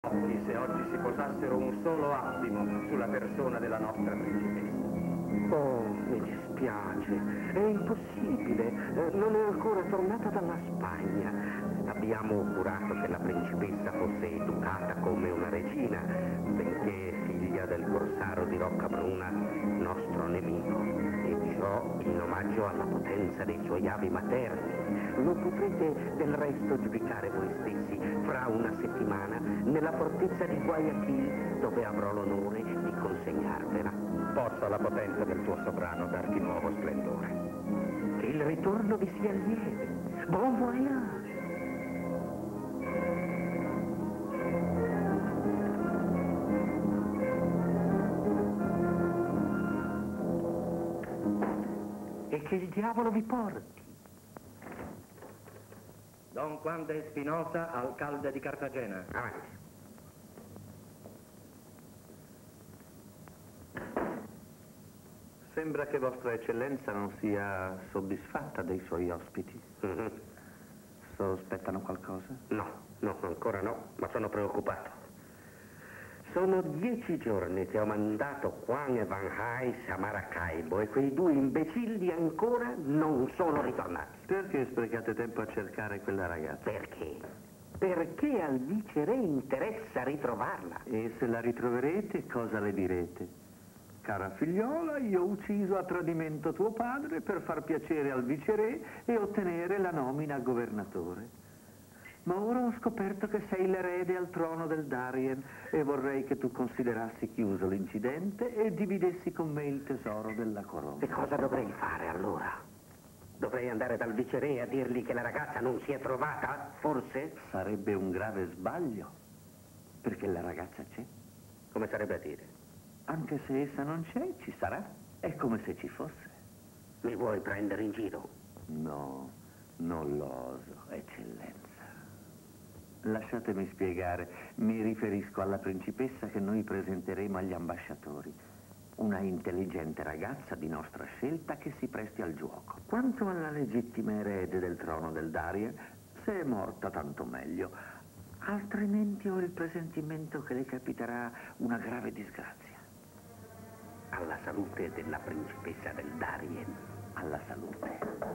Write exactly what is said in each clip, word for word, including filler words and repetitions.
occhi se oggi si posassero un solo attimo sulla persona della nostra principessa. Oh, mi dispiace, è impossibile, eh, non è ancora tornata dalla Spagna. Abbiamo curato che la principessa fosse educata come una regina, benché figlia del corsaro di Roccabruna, nostro nemico, e ciò in omaggio alla potenza dei suoi avi materni. Lo potrete del resto giudicare voi stessi fra una settimana nella fortezza di Guayaquil, dove avrò l'onore di consegnarvela. Possa la potenza del tuo sovrano darti nuovo splendore. Che il ritorno vi sia lieve. Buon voyage! E che il diavolo vi porti. Don Juan de Espinosa, alcalde di Cartagena. Avanti. Sembra che Vostra Eccellenza non sia soddisfatta dei suoi ospiti. Mm-hmm. Sospettano qualcosa? No, no, ancora no, ma sono preoccupato. Sono dieci giorni che ho mandato Juan e Van Hais a Maracaibo e quei due imbecilli ancora non sono ritornati. Perché sprecate tempo a cercare quella ragazza? Perché? Perché al viceré interessa ritrovarla. E se la ritroverete, cosa le direte? Cara figliola, io ho ucciso a tradimento tuo padre per far piacere al viceré e ottenere la nomina a governatore. Ma ora ho scoperto che sei l'erede al trono del Darien e vorrei che tu considerassi chiuso l'incidente e dividessi con me il tesoro della corona. E cosa dovrei fare allora? Dovrei andare dal viceré a dirgli che la ragazza non si è trovata, forse? Sarebbe un grave sbaglio, perché la ragazza c'è. Come sarebbe a dire? Anche se essa non c'è, ci sarà. È come se ci fosse. Mi vuoi prendere in giro? No, non lo oso, eccellenza. Lasciatemi spiegare. Mi riferisco alla principessa che noi presenteremo agli ambasciatori. Una intelligente ragazza di nostra scelta che si presti al gioco. Quanto alla legittima erede del trono del Darien, se è morta tanto meglio. Altrimenti ho il presentimento che le capiterà una grave disgrazia. Alla salute della principessa del Darien. Alla salute.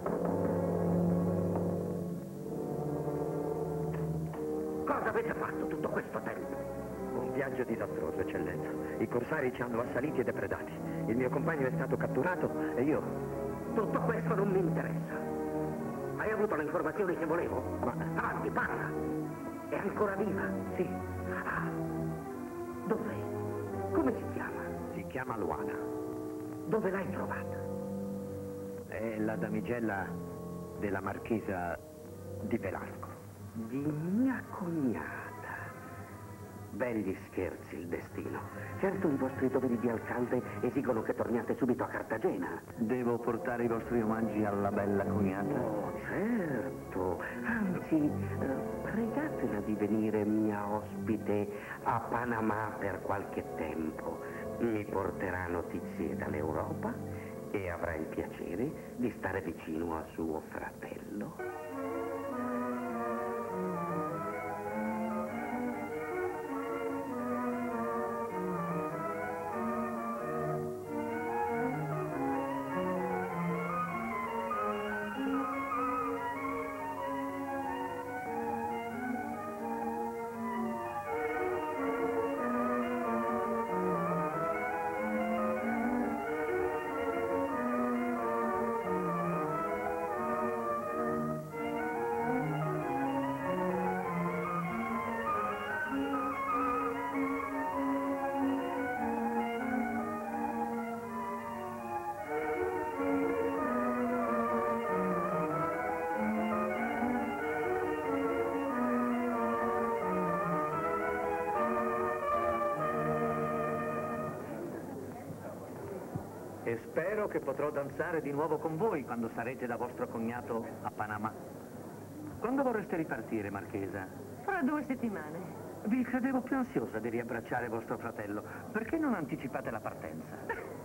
Cosa avete fatto tutto questo tempo? Un viaggio disastroso, eccellenza. I corsari ci hanno assaliti e depredati. Il mio compagno è stato catturato e io... Tutto questo non mi interessa. Hai avuto le informazioni che volevo? Ma avanti, parla. È ancora viva? Sì. Ah. Dov'è? Come si chiama? Si chiama Luana. Dove l'hai trovata? È la damigella della marchesa di Velasco. Di mia cognata. Belli scherzi il destino. Certo i vostri doveri di alcalde esigono che torniate subito a Cartagena. Devo portare i vostri omaggi alla bella cognata? Oh, certo. Anzi, eh, pregatela di venire mia ospite a Panama per qualche tempo. Mi porterà notizie dall'Europa e avrà il piacere di stare vicino a suo fratello. E spero che potrò danzare di nuovo con voi quando sarete da vostro cognato a Panama. Quando vorreste ripartire, Marchesa? Fra due settimane. Vi credevo più ansiosa di riabbracciare vostro fratello. Perché non anticipate la partenza?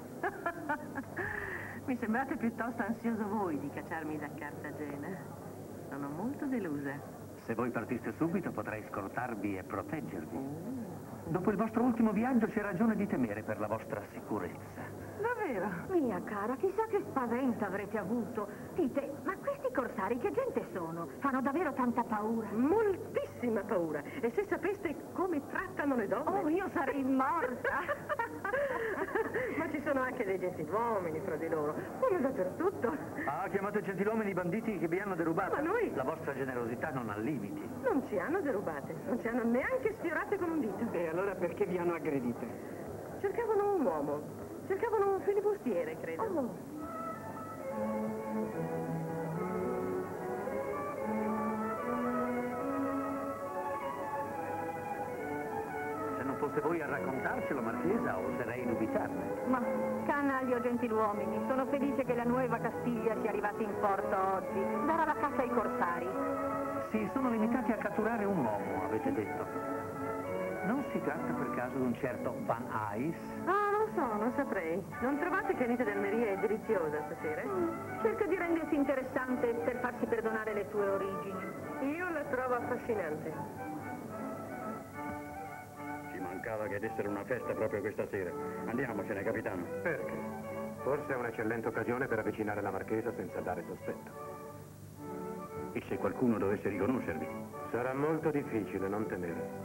Mi sembrate piuttosto ansioso voi di cacciarmi da Cartagena. Sono molto delusa. Se voi partiste subito potrei scortarvi e proteggervi. Dopo il vostro ultimo viaggio c'è ragione di temere per la vostra sicurezza. Davvero? Mia cara, chissà che spavento avrete avuto. Dite, ma questi corsari che gente sono? Fanno davvero tanta paura? Moltissima paura. E se sapeste come trattano le donne? Oh, io sarei morta! Ma ci sono anche dei gentiluomini fra di loro, come dappertutto. Ah, chiamate gentiluomini i banditi che vi hanno derubato. Ma noi? La vostra generosità non ha limiti. Non ci hanno derubate, non ci hanno neanche sfiorate con un dito. E allora perché vi hanno aggredite? Cercavano un uomo, cercavano un filibustiere, credo. Oh. Se non foste voi a raccontarcelo, Marchesa, oserei dubitarne. Ma, canaglia o gentiluomini, sono felice che la nuova Castiglia sia arrivata in porto oggi. Darà la caccia ai corsari. Si sono limitati a catturare un uomo, avete detto. Non si tratta per caso di un certo Van Ais? Ah, non so, non saprei. Non trovate che Anita del Maria è deliziosa stasera? Mm, cerca di rendersi interessante per farsi perdonare le sue origini. Io la trovo affascinante. Ci mancava che dessero una festa proprio questa sera. Andiamocene, capitano. Perché? Forse è un'eccellente occasione per avvicinare la marchesa senza dare sospetto. E se qualcuno dovesse riconoscervi? Sarà molto difficile, non temere.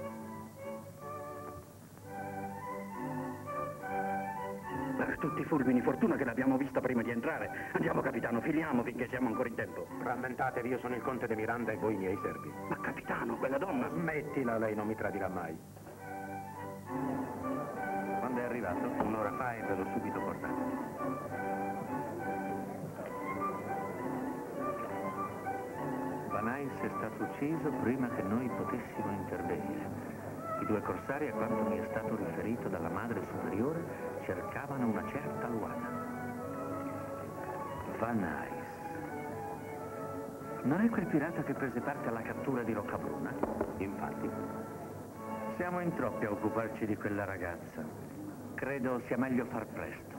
Per tutti i fulmini, fortuna che l'abbiamo vista prima di entrare. Andiamo, capitano, filiamo finché siamo ancora in tempo. Rammentatevi, io sono il conte de Miranda e voi i miei servi. Ma capitano, quella donna... Smettila, lei non mi tradirà mai. Quando è arrivato? Un'ora fa e ve l'ho subito portato. Van Ais è stato ucciso prima che noi potessimo intervenire. I due corsari, a quanto mi è stato riferito dalla madre superiore, cercavano una certa Luana. Van Ais. Non è quel pirata che prese parte alla cattura di Roccabruna? Infatti. Siamo in troppi a occuparci di quella ragazza. Credo sia meglio far presto.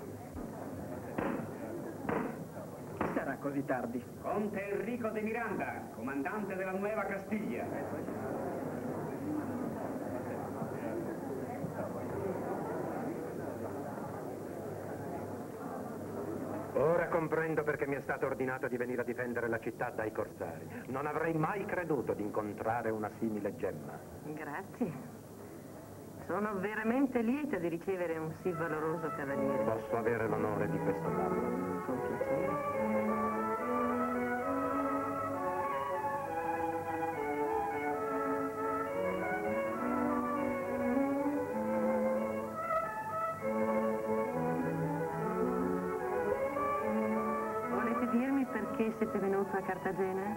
Chi sarà così tardi? Conte Enrico de Miranda, comandante della Nueva Castiglia. Ora comprendo perché mi è stato ordinato di venire a difendere la città dai corsari. Non avrei mai creduto di incontrare una simile gemma. Grazie. Sono veramente lieta di ricevere un sì valoroso cavaliere. Posso avere l'onore di questo farlo? Con piacere. Volete dirmi perché siete venuto a Cartagena?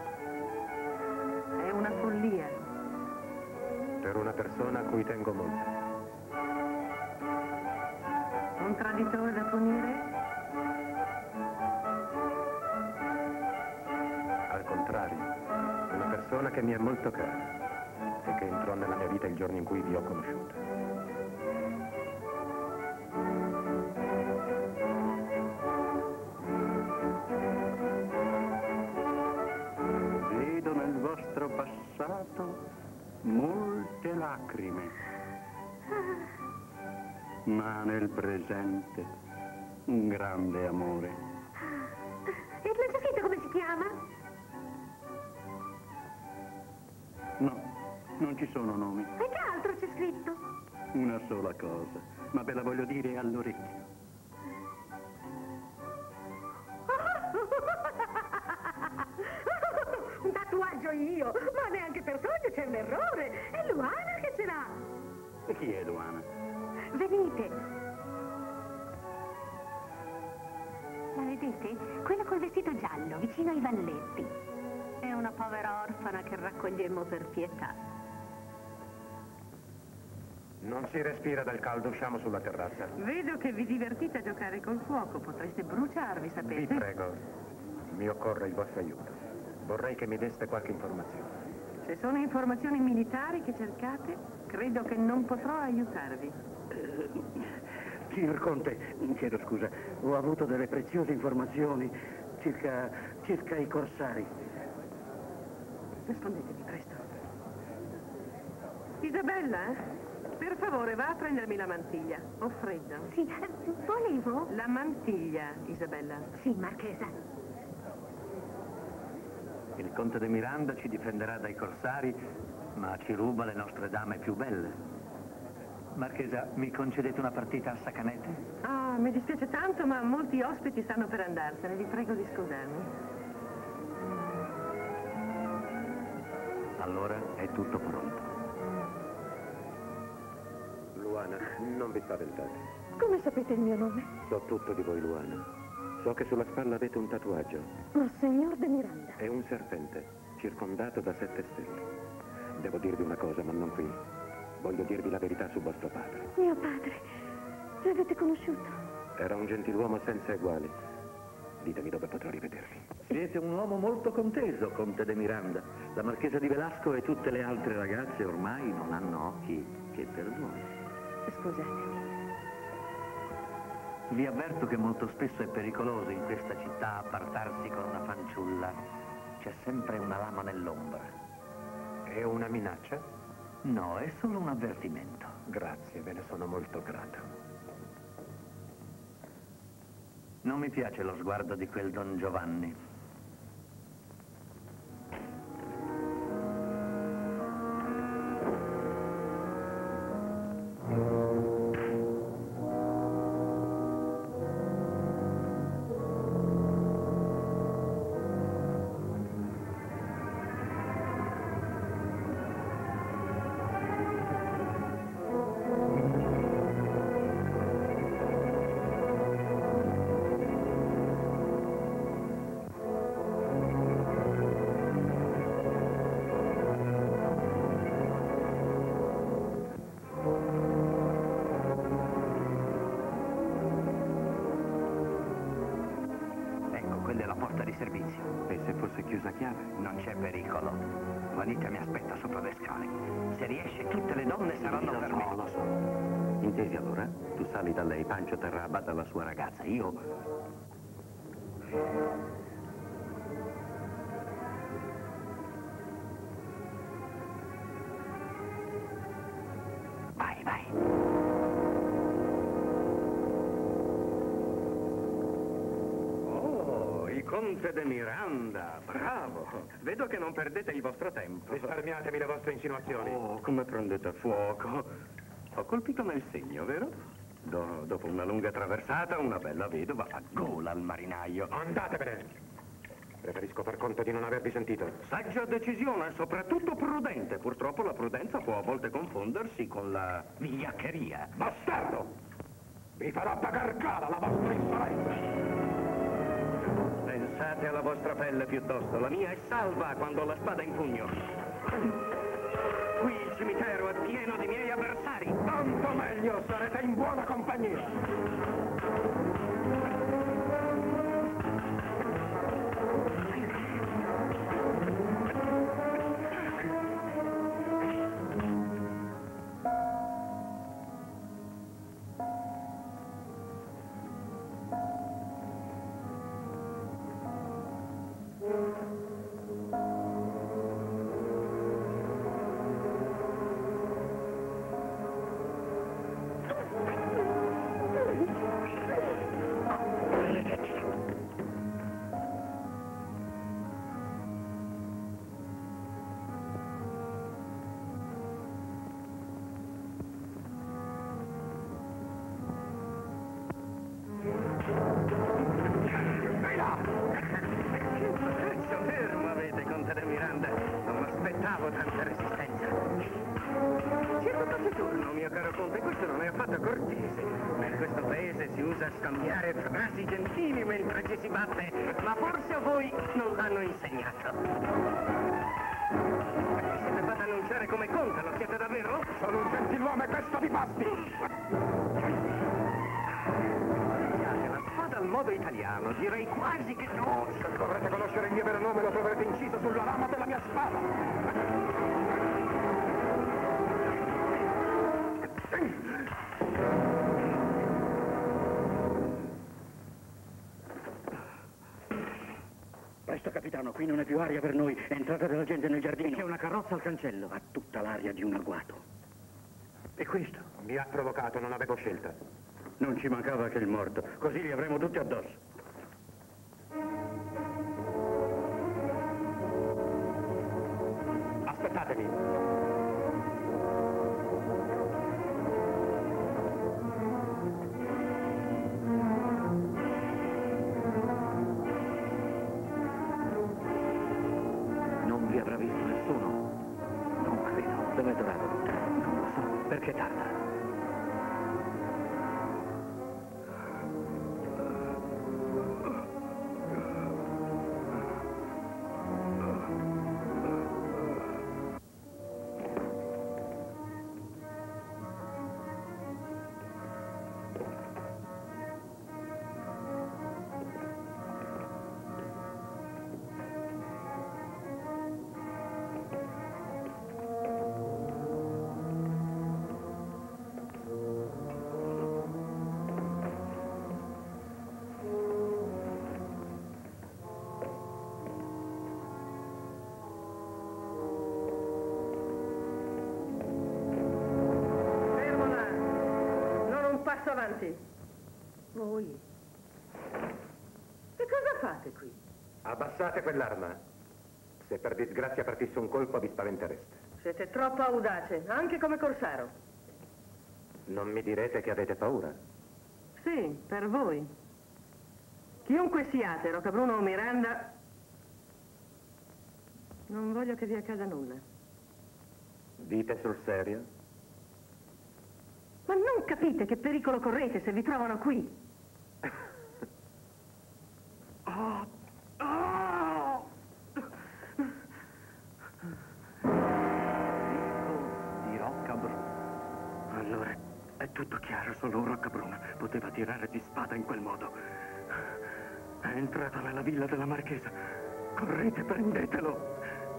È una follia. Per una persona a cui tengo molto. Un traditore da punire? Al contrario, una persona che mi è molto cara e che entrò nella mia vita il giorno in cui vi ho conosciuta. Vedo nel vostro passato molte lacrime, ma nel presente un grande amore. E non sapete come si chiama? No, non ci sono nomi, E che altro c'è scritto? una sola cosa, ma ve la voglio dire all'orecchio. Un tatuaggio io, ma neanche per sogno c'è un errore. È Luana che ce l'ha. E chi è Luana? Venite. La vedete? Quella col vestito giallo, vicino ai valletti. È una povera orfana che raccogliemmo per pietà. Non si respira dal caldo, usciamo sulla terrazza. Vedo che vi divertite a giocare col fuoco. Potreste bruciarvi, sapete? Vi prego, mi occorre il vostro aiuto. Vorrei che mi deste qualche informazione. Se sono informazioni militari che cercate, credo che non potrò aiutarvi. Eh, signor Conte, chiedo scusa, ho avuto delle preziose informazioni circa, circa i corsari. Nascondetevi, presto. Isabella, per favore, va a prendermi la mantiglia. Ho freddo. Sì, volevo... La mantiglia, Isabella. Sì, Marchesa. Il conte de Miranda ci difenderà dai corsari, ma ci ruba le nostre dame più belle. Marchesa, mi concedete una partita a sacanete? Ah, mi dispiace tanto, ma molti ospiti stanno per andarsene. Vi prego di scusarmi. Allora è tutto pronto. Luana, non vi spaventate. Come sapete il mio nome? So tutto di voi, Luana. So che sulla spalla avete un tatuaggio. Ma signor de Miranda. È un serpente, circondato da sette stelle. Devo dirvi una cosa, ma non qui. Voglio dirvi la verità su vostro padre. Mio padre. L'avete conosciuto? Era un gentiluomo senza eguali. Ditemi dove potrò rivedervi. Siete un uomo molto conteso, conte de Miranda. La marchesa di Velasco e tutte le altre ragazze ormai non hanno occhi che per noi. Scusatemi. Vi avverto che molto spesso è pericoloso in questa città appartarsi con una fanciulla. C'è sempre una lama nell'ombra. È una minaccia? No, è solo un avvertimento. Grazie, ve ne sono molto grato. Non mi piace lo sguardo di quel Don Giovanni. Quella è la porta di servizio. E se fosse chiusa a chiave? Non c'è pericolo. Juanita mi aspetta sopra le scale. Se riesce, tutte le donne saranno Lo per so, me. lo so. Intesi allora? Tu sali da lei, Pancio terrà a bada la sua ragazza. Io... Vai, vai. Conte de Miranda, bravo! Vedo che non perdete il vostro tempo. Risparmiatevi le vostre insinuazioni. Oh, come prendete fuoco! Ho colpito nel segno, vero? Do- dopo una lunga traversata, una bella vedova fa gola al marinaio. Andatevene! Preferisco per conto di non avervi sentito. Saggia decisione, soprattutto prudente. Purtroppo la prudenza può a volte confondersi con la vigliaccheria. Bastardo! Vi farò pagar cara la vostra insolenza! Pensate alla vostra pelle piuttosto, la mia è salva quando ho la spada in pugno. Qui il cimitero è pieno di miei avversari. Tanto meglio, sarete in buona compagnia. Fermo avete, conte de Miranda. Non aspettavo tanta resistenza. Siete taciturno, mio caro conte, questo non è affatto cortese. In questo paese si usa scambiare frasi gentili mentre ci si batte, ma forse a voi non l'hanno insegnato. Mi siete fatti annunciare come conte, lo siete davvero? Sono un gentiluomo e questo vi basti! La spada al modo italiano, direi quasi che no. Se vorrete conoscere il mio vero nome lo troverete inciso sulla lama della mia spada. Presto capitano, qui non è più aria per noi. È entrata della gente nel giardino. C'è una carrozza al cancello. Ha tutta l'aria di un agguato. E questo? Mi ha provocato, non avevo scelta. Non ci mancava che il morto. Così li avremo tutti addosso. Aspettatemi. Non vi avrà visto nessuno? Non credo. Dov'è Dorado? Non lo so. Perché tarda? Avanti. Voi? Che cosa fate qui? Abbassate quell'arma. Se per disgrazia partisse un colpo vi spaventereste. Siete troppo audace, anche come corsaro. Non mi direte che avete paura? Sì, per voi. Chiunque siate, Roccabruno o Miranda, non voglio che vi accada nulla. Dite sul serio? Ma non capite che pericolo correte se vi trovano qui? Oh, oh. Di Roccabruno. Allora, è tutto chiaro, solo Roccabruno poteva tirare di spada in quel modo. È entrato nella villa della marchesa. Correte, prendetelo.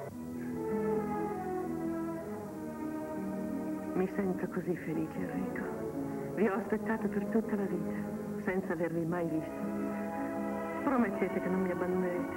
Mi sento così felice, Enrico. Vi ho aspettato per tutta la vita, senza avervi mai visto. Promettete che non mi abbandonerete.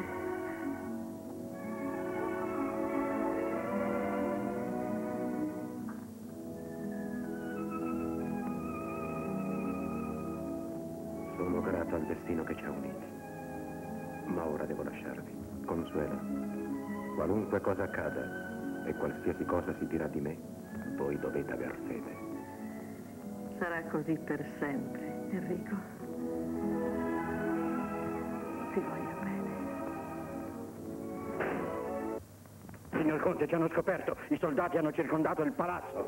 Sono grato al destino che ci ha uniti. Ma ora devo lasciarvi. Consuelo, qualunque cosa accada e qualsiasi cosa si dirà di me, voi dovete aver fede. Sarà così per sempre, Enrico. Ti voglio bene. Signor Conte, ci hanno scoperto. I soldati hanno circondato il palazzo.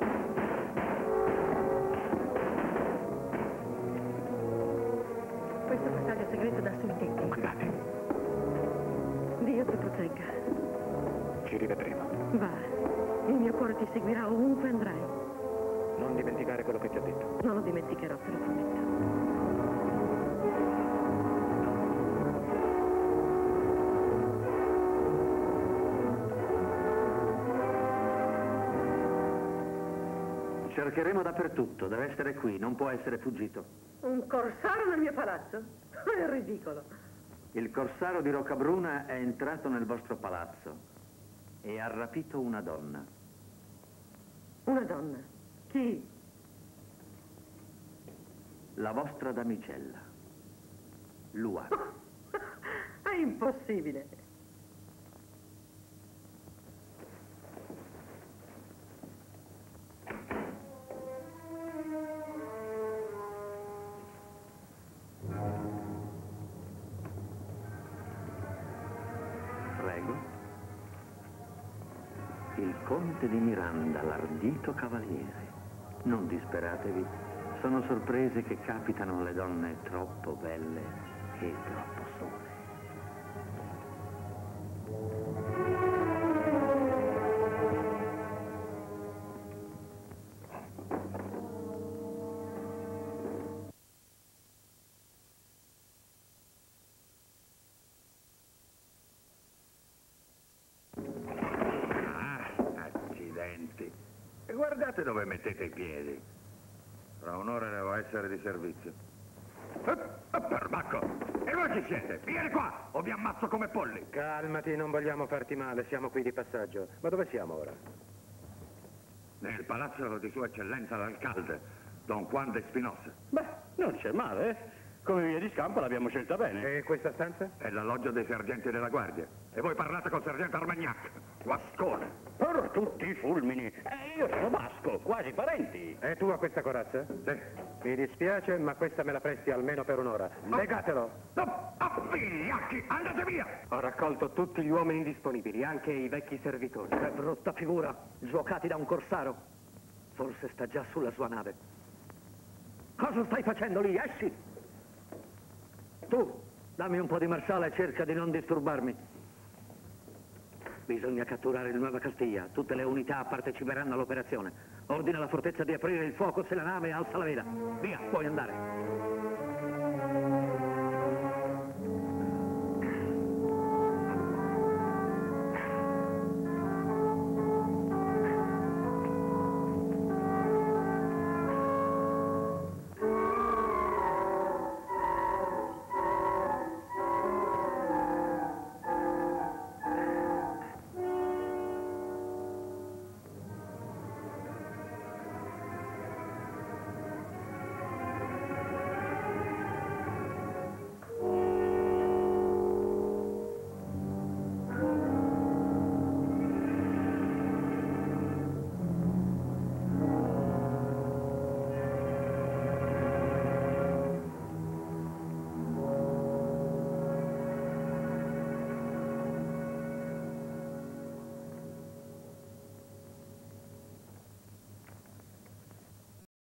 Questo passaggio segreto dà sui tetti. Guardate, Dio ti protegga. ci rivedremo. Va. Il mio cuore ti seguirà ovunque andrai. Non dimenticare quello che ti ho detto. Non lo dimenticherò, te lo prometto. Cercheremo dappertutto, deve essere qui, non può essere fuggito. Un corsaro nel mio palazzo? È ridicolo. Il corsaro di Roccabruna è entrato nel vostro palazzo e ha rapito una donna. Una donna? Chi? La vostra damigella, Luana. È impossibile. Prego. Il conte di Miranda, l'ardito cavaliere. Non disperatevi, sono sorprese che capitano alle donne troppo belle e troppo sole. E guardate dove mettete i piedi. Tra un'ora devo essere di servizio. Eh, perbacco! E voi chi siete? Vieni qua o vi ammazzo come polli! Calmati, non vogliamo farti male, siamo qui di passaggio. Ma dove siamo ora? Nel palazzo di Sua Eccellenza l'Alcalde, Don Juan de Espinosa. Beh, non c'è male, eh? Come via di scampo l'abbiamo scelta bene. E questa stanza? È l'alloggio dei sergenti della guardia. E voi parlate col sergente Armagnac, guascone. Per tutti i fulmini. Eh, io sono basco, quasi parenti. È tua questa corazza? Sì. Mi dispiace, ma questa me la presti almeno per un'ora. Legatelo! No, oh, vigliacchi, andate via! Ho raccolto tutti gli uomini disponibili, anche i vecchi servitori. Che brutta figura, giocati da un corsaro. Forse sta già sulla sua nave. Cosa stai facendo lì? Esci! Tu, dammi un po' di marsala e cerca di non disturbarmi. Bisogna catturare il Nuova Castiglia. Tutte le unità parteciperanno all'operazione. Ordina alla fortezza di aprire il fuoco se la nave alza la vela. Via, puoi andare.